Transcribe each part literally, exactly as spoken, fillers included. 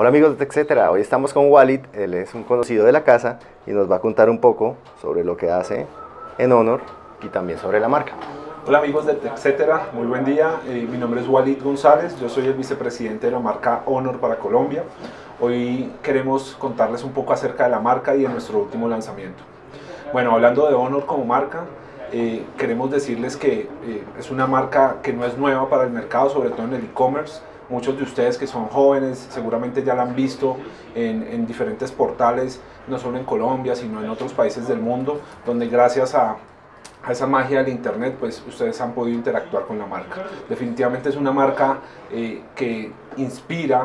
Hola amigos de TechCetera, hoy estamos con Walid, él es un conocido de la casa y nos va a contar un poco sobre lo que hace en Honor y también sobre la marca. Hola amigos de TechCetera, muy buen día, eh, mi nombre es Walid González, yo soy el vicepresidente de la marca Honor para Colombia. Hoy queremos contarles un poco acerca de la marca y de nuestro último lanzamiento. Bueno, hablando de Honor como marca, eh, queremos decirles que eh, es una marca que no es nueva para el mercado, sobre todo en el e-commerce. Muchos de ustedes que son jóvenes seguramente ya la han visto en, en diferentes portales, no solo en Colombia, sino en otros países del mundo, donde gracias a, a esa magia del internet, pues ustedes han podido interactuar con la marca. Definitivamente es una marca eh, que inspira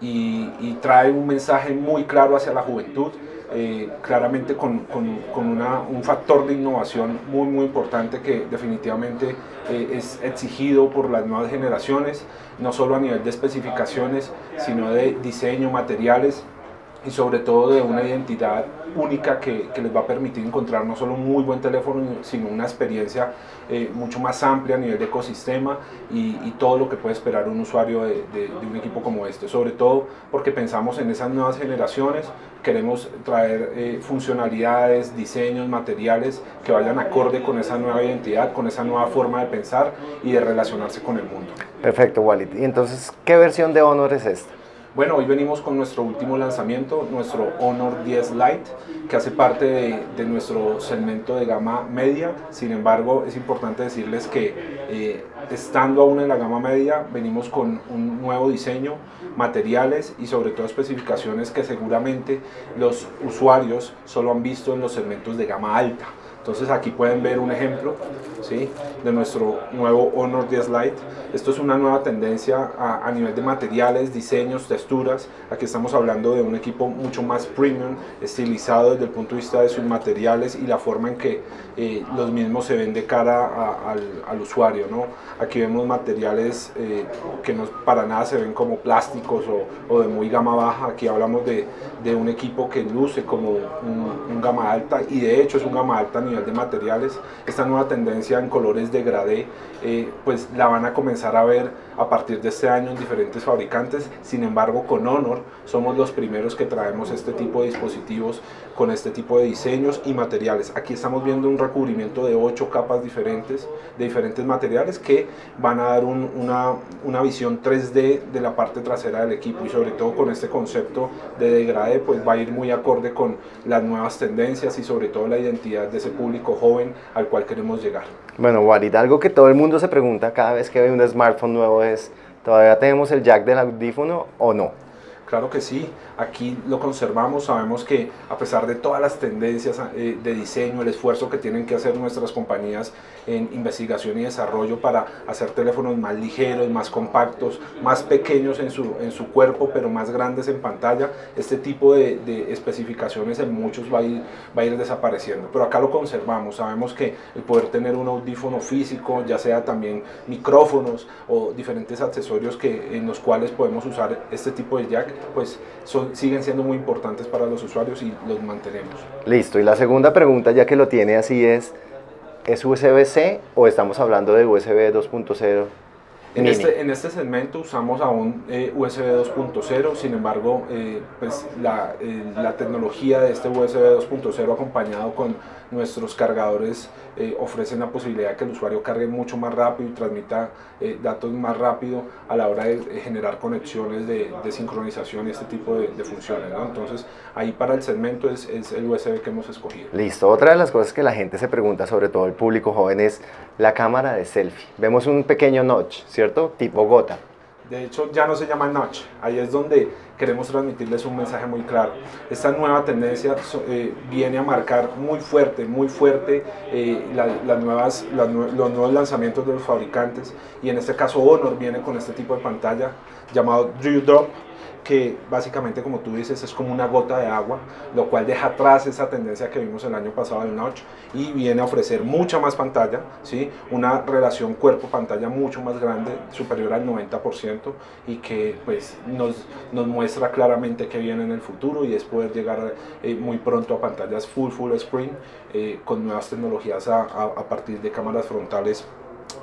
y, y trae un mensaje muy claro hacia la juventud. Eh, claramente con, con, con una, un factor de innovación muy muy importante que definitivamente eh, es exigido por las nuevas generaciones, no solo a nivel de especificaciones, sino de diseño, materiales y sobre todo de una identidad única que, que les va a permitir encontrar no solo un muy buen teléfono, sino una experiencia eh, mucho más amplia a nivel de ecosistema y, y todo lo que puede esperar un usuario de, de, de un equipo como este, sobre todo porque pensamos en esas nuevas generaciones, queremos traer eh, funcionalidades, diseños, materiales que vayan acorde con esa nueva identidad, con esa nueva forma de pensar y de relacionarse con el mundo. Perfecto, Walid. Y entonces, ¿qué versión de Honor es esta? Bueno, hoy venimos con nuestro último lanzamiento, nuestro Honor diez Lite, que hace parte de, de nuestro segmento de gama media. Sin embargo, es importante decirles que eh, estando aún en la gama media, venimos con un nuevo diseño, materiales y sobre todo especificaciones que seguramente los usuarios solo han visto en los segmentos de gama alta. Entonces aquí pueden ver un ejemplo, ¿sí?, de nuestro nuevo Honor diez Lite. Esto es una nueva tendencia a, a nivel de materiales, diseños, texturas. Aquí estamos hablando de un equipo mucho más premium, estilizado desde el punto de vista de sus materiales y la forma en que eh, los mismos se ven de cara a, al, al usuario, ¿no? Aquí vemos materiales eh, que no para nada se ven como plásticos o, o de muy gama baja. Aquí hablamos de, de un equipo que luce como un, un gama alta y de hecho es un gama alta a nivel de materiales. Esta nueva tendencia en colores degradé eh, pues la van a comenzar a ver a partir de este año en diferentes fabricantes. Sin embargo, con Honor somos los primeros que traemos este tipo de dispositivos con este tipo de diseños y materiales. Aquí estamos viendo un recubrimiento de ocho capas diferentes de diferentes materiales que van a dar un, una, una visión tres D de la parte trasera del equipo y sobre todo con este concepto de degradé pues va a ir muy acorde con las nuevas tendencias y sobre todo la identidad de ese público joven al cual queremos llegar. Bueno, Walid, algo que todo el mundo se pregunta cada vez que ve un smartphone nuevo es, ¿todavía tenemos el jack del audífono o no? Claro que sí, aquí lo conservamos, sabemos que a pesar de todas las tendencias eh, de diseño, el esfuerzo que tienen que hacer nuestras compañías en investigación y desarrollo para hacer teléfonos más ligeros, más compactos, más pequeños en su, en su cuerpo, pero más grandes en pantalla, este tipo de, de especificaciones en muchos va a, ir, va a ir desapareciendo, pero acá lo conservamos, sabemos que el poder tener un audífono físico, ya sea también micrófonos o diferentes accesorios que, en los cuales podemos usar este tipo de jack, pues son, siguen siendo muy importantes para los usuarios y los mantenemos. Listo, y la segunda pregunta, ya que lo tiene así, es ¿es U S B C o estamos hablando de U S B dos punto cero? En este, en este segmento usamos aún eh, U S B dos punto cero, sin embargo eh, pues la, eh, la tecnología de este U S B dos punto cero acompañado con nuestros cargadores eh, ofrecen la posibilidad de que el usuario cargue mucho más rápido y transmita eh, datos más rápido a la hora de generar conexiones de, de sincronización y este tipo de, de funciones, ¿no? Entonces ahí para el segmento es, es el U S B que hemos escogido. Listo, otra de las cosas que la gente se pregunta, sobre todo el público joven, es la cámara de selfie. Vemos un pequeño notch, ¿cierto? Tipo gota. De hecho ya no se llama notch, ahí es donde queremos transmitirles un mensaje muy claro. Esta nueva tendencia eh, viene a marcar muy fuerte, muy fuerte eh, la, las nuevas, las, los nuevos lanzamientos de los fabricantes y en este caso Honor viene con este tipo de pantalla llamado Dew Drop, que básicamente, como tú dices, es como una gota de agua, lo cual deja atrás esa tendencia que vimos el año pasado del notch y viene a ofrecer mucha más pantalla, ¿sí? Una relación cuerpo-pantalla mucho más grande, superior al noventa por ciento y que pues nos, nos muestra claramente que viene en el futuro y es poder llegar eh, muy pronto a pantallas full full screen eh, con nuevas tecnologías a, a, a partir de cámaras frontales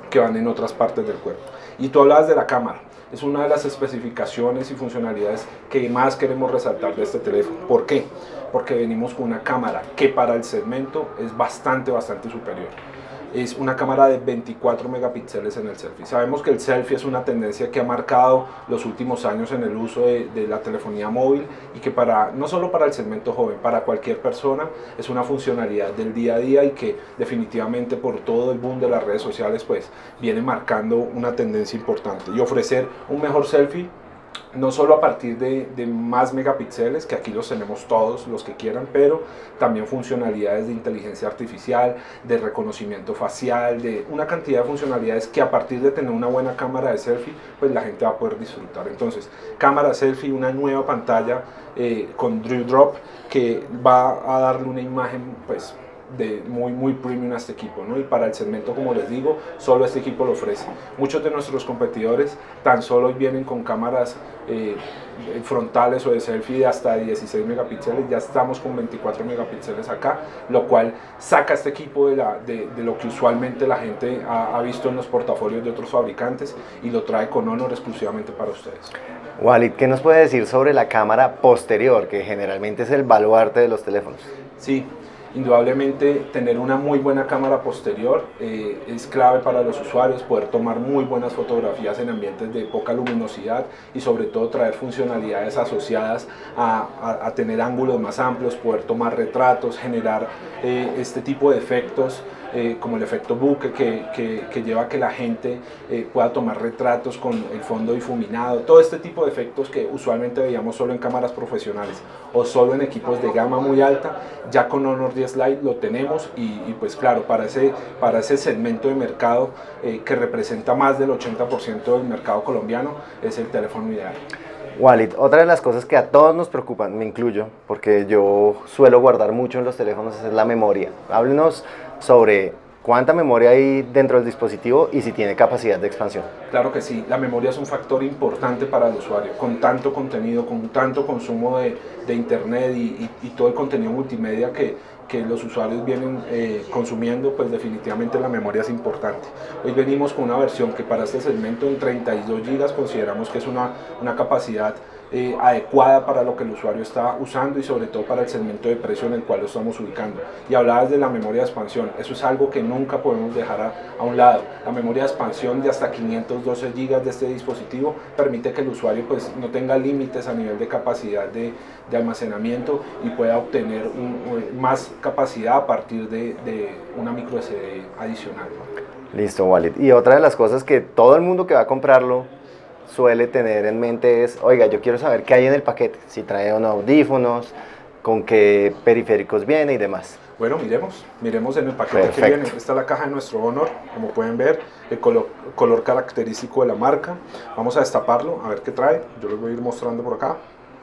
que van en otras partes del cuerpo. Y tú hablabas de la cámara. Es una de las especificaciones y funcionalidades que más queremos resaltar de este teléfono. ¿Por qué? Porque venimos con una cámara que para el segmento es bastante, bastante superior. Es una cámara de veinticuatro megapíxeles en el selfie. Sabemos que el selfie es una tendencia que ha marcado los últimos años en el uso de, de la telefonía móvil y que para, no solo para el segmento joven, para cualquier persona es una funcionalidad del día a día y que definitivamente por todo el boom de las redes sociales pues viene marcando una tendencia importante. Y ofrecer un mejor selfie no solo a partir de, de más megapíxeles, que aquí los tenemos todos los que quieran, pero también funcionalidades de inteligencia artificial, de reconocimiento facial, de una cantidad de funcionalidades que a partir de tener una buena cámara de selfie, pues la gente va a poder disfrutar. Entonces, cámara selfie, una nueva pantalla eh, con Drew Drop que va a darle una imagen pues de muy muy premium a este equipo, ¿no? Y para el segmento, como les digo, solo este equipo lo ofrece. Muchos de nuestros competidores tan solo vienen con cámaras eh, frontales o de selfie de hasta dieciséis megapíxeles, ya estamos con veinticuatro megapíxeles acá, lo cual saca este equipo de, la, de, de lo que usualmente la gente ha, ha visto en los portafolios de otros fabricantes y lo trae con Honor exclusivamente para ustedes. Walid, ¿qué nos puede decir sobre la cámara posterior, que generalmente es el baluarte de los teléfonos? Sí. Indudablemente tener una muy buena cámara posterior eh, es clave para los usuarios, poder tomar muy buenas fotografías en ambientes de poca luminosidad y sobre todo traer funcionalidades asociadas a, a, a tener ángulos más amplios, poder tomar retratos, generar eh, este tipo de efectos. Eh, como el efecto buque que, que, que lleva a que la gente eh, pueda tomar retratos con el fondo difuminado, todo este tipo de efectos que usualmente veíamos solo en cámaras profesionales o solo en equipos de gama muy alta, ya con Honor diez Lite lo tenemos y, y pues claro, para ese, para ese segmento de mercado eh, que representa más del ochenta por ciento del mercado colombiano, es el teléfono ideal. Walid, otra de las cosas que a todos nos preocupan, me incluyo, porque yo suelo guardar mucho en los teléfonos, es la memoria. Háblenos sobre cuánta memoria hay dentro del dispositivo y si tiene capacidad de expansión. Claro que sí, la memoria es un factor importante para el usuario, con tanto contenido, con tanto consumo de, de internet y, y, y todo el contenido multimedia que, que los usuarios vienen eh, consumiendo, pues definitivamente la memoria es importante. Hoy venimos con una versión que para este segmento en treinta y dos gigas consideramos que es una, una capacidad Eh, adecuada para lo que el usuario está usando y sobre todo para el segmento de precio en el cual lo estamos ubicando. Y hablabas de la memoria de expansión, eso es algo que nunca podemos dejar a, a un lado. La memoria de expansión de hasta quinientos doce gigas de este dispositivo permite que el usuario pues, no tenga límites a nivel de capacidad de, de almacenamiento y pueda obtener un, más capacidad a partir de, de una micro S D adicional. Listo, Walid. Y otra de las cosas que todo el mundo que va a comprarlo suele tener en mente es, oiga, yo quiero saber qué hay en el paquete, si trae unos audífonos, con qué periféricos viene y demás. Bueno, miremos, miremos en el paquete. Perfecto. Que viene. Esta es la caja de nuestro Honor, como pueden ver, el color, color característico de la marca. Vamos a destaparlo, a ver qué trae, yo les voy a ir mostrando por acá.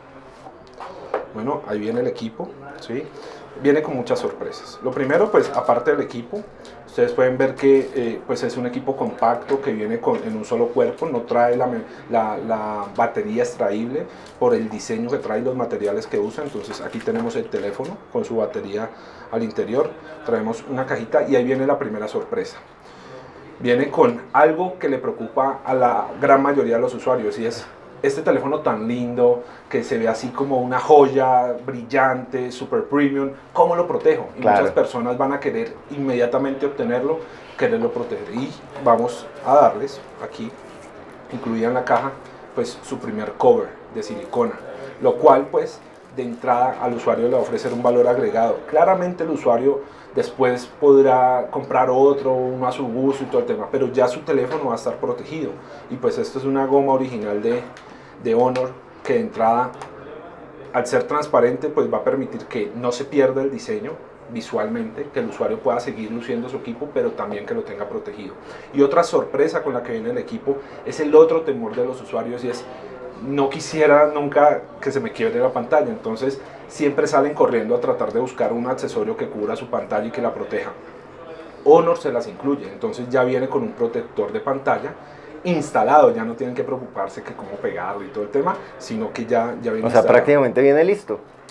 Bueno, ahí viene el equipo, ¿sí? Viene con muchas sorpresas. Lo primero, pues, aparte del equipo, ustedes pueden ver que eh, pues es un equipo compacto que viene con, en un solo cuerpo, no trae la, la, la batería extraíble por el diseño que trae, los materiales que usa. Entonces aquí tenemos el teléfono con su batería al interior, traemos una cajita y ahí viene la primera sorpresa. Viene con algo que le preocupa a la gran mayoría de los usuarios y es este teléfono tan lindo, que se ve así como una joya brillante, super premium, ¿cómo lo protejo? Y claro, muchas personas van a querer inmediatamente obtenerlo, quererlo proteger. Y vamos a darles aquí, incluida en la caja, pues su primer cover de silicona, lo cual pues de entrada al usuario le va a ofrecer un valor agregado. Claramente el usuario después podrá comprar otro, uno a su gusto y todo el tema, pero ya su teléfono va a estar protegido. Y pues esto es una goma original de, de Honor que de entrada, al ser transparente, pues va a permitir que no se pierda el diseño visualmente, que el usuario pueda seguir luciendo su equipo, pero también que lo tenga protegido. Y otra sorpresa con la que viene el equipo es el otro temor de los usuarios y es: no quisiera nunca que se me quiebre la pantalla, entonces siempre salen corriendo a tratar de buscar un accesorio que cubra su pantalla y que la proteja. Honor se las incluye, entonces ya viene con un protector de pantalla instalado, ya no tienen que preocuparse que cómo pegarlo y todo el tema, sino que ya, ya viene O sea, instalado. prácticamente viene listo.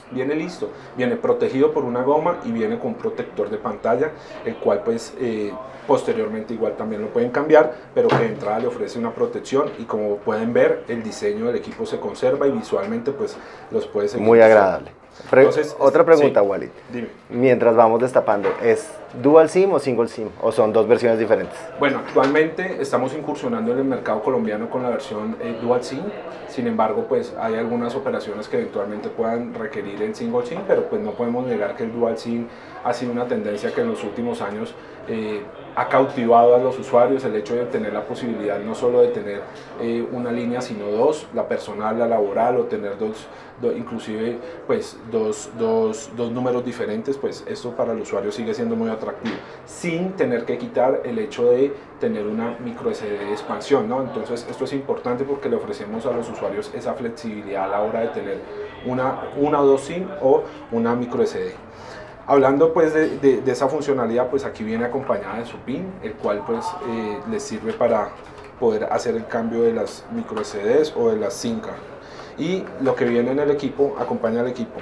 viene listo, viene protegido por una goma y viene con un protector de pantalla, el cual pues eh, posteriormente igual también lo pueden cambiar, pero que de entrada le ofrece una protección y como pueden ver el diseño del equipo se conserva y visualmente pues los puede seguir. Muy agradable. Pre Entonces, otra pregunta, sí, Walid. Dime. Mientras vamos destapando, ¿es dual SIM o single SIM? ¿O son dos versiones diferentes? Bueno, actualmente estamos incursionando en el mercado colombiano con la versión eh, dual SIM. Sin embargo, pues hay algunas operaciones que eventualmente puedan requerir el single SIM, pero pues no podemos negar que el dual SIM ha sido una tendencia que en los últimos años eh, ha cautivado a los usuarios, el hecho de tener la posibilidad no solo de tener eh, una línea sino dos, la personal, la laboral, o tener dos, do, inclusive pues dos, dos, dos números diferentes, pues esto para el usuario sigue siendo muy atractivo, sin tener que quitar el hecho de tener una micro S D de expansión, ¿no? Entonces esto es importante porque le ofrecemos a los usuarios esa flexibilidad a la hora de tener una, una o dos SIM o una micro S D. Hablando pues de, de, de esa funcionalidad, pues aquí viene acompañada de su PIN, el cual pues eh, les sirve para poder hacer el cambio de las micro S Ds o de las SIM card. Y lo que viene en el equipo, acompaña al equipo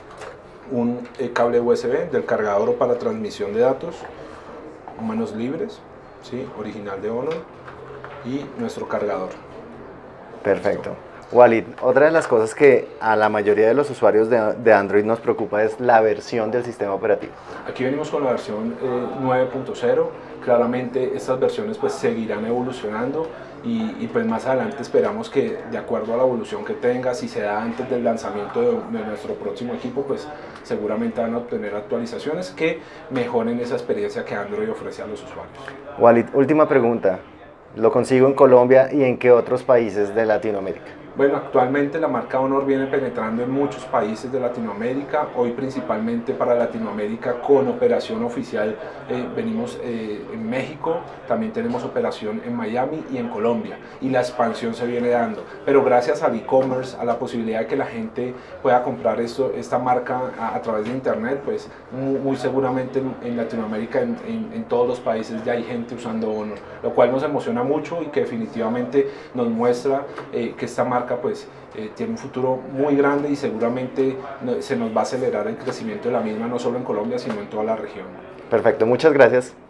un eh, cable U S B del cargador para transmisión de datos, manos libres, ¿sí? Original de Honor, y nuestro cargador. Perfecto. Walid, otra de las cosas que a la mayoría de los usuarios de, de Android nos preocupa es la versión del sistema operativo. Aquí venimos con la versión eh, nueve punto cero. Claramente estas versiones pues seguirán evolucionando y, y pues más adelante esperamos que de acuerdo a la evolución que tenga, si se da antes del lanzamiento de, de nuestro próximo equipo, pues seguramente van a obtener actualizaciones que mejoren esa experiencia que Android ofrece a los usuarios. Walid, última pregunta. ¿Lo consigo en Colombia y en qué otros países de Latinoamérica? Bueno, actualmente la marca Honor viene penetrando en muchos países de Latinoamérica, hoy principalmente para Latinoamérica con operación oficial, eh, venimos eh, en México, también tenemos operación en Miami y en Colombia, y la expansión se viene dando, pero gracias al e-commerce, a la posibilidad de que la gente pueda comprar esto, esta marca a, a través de internet, pues muy, muy seguramente en, en Latinoamérica, en, en, en todos los países ya hay gente usando Honor, lo cual nos emociona mucho y que definitivamente nos muestra eh, que esta marca pues eh, tiene un futuro muy grande y seguramente no, se nos va a acelerar el crecimiento de la misma no solo en Colombia sino en toda la región. Perfecto, muchas gracias.